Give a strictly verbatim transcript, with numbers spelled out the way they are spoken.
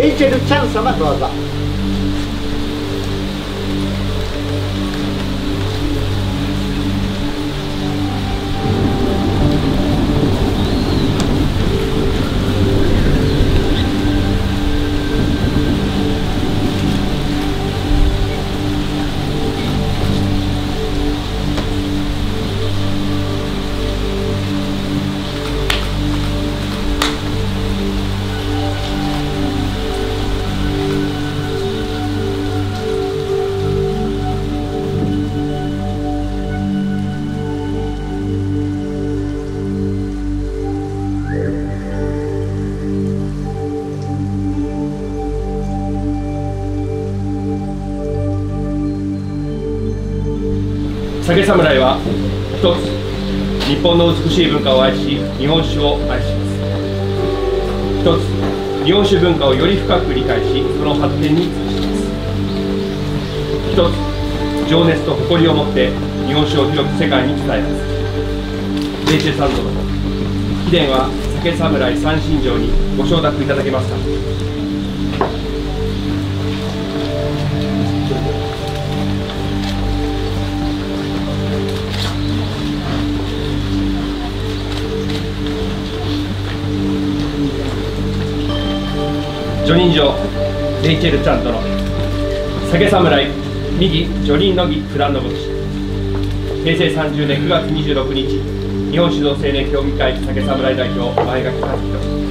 レイチェル・チャン様どうぞ。 酒侍は一つ、日本の美しい文化を愛し、日本酒を愛します。一つ、日本酒文化をより深く理解し、その発展に尽くします。一つ、情熱と誇りを持って日本酒を広く世界に伝えます。レイチェルさん殿、貴殿は酒侍三神城にご承諾いただけますか。叙任状レイチェル・チャン殿、酒侍右叙任の儀九段のごとし、へいせいさんじゅうねんくがつにじゅうろくにち、日本酒造青年協議会酒侍代表前垣和樹と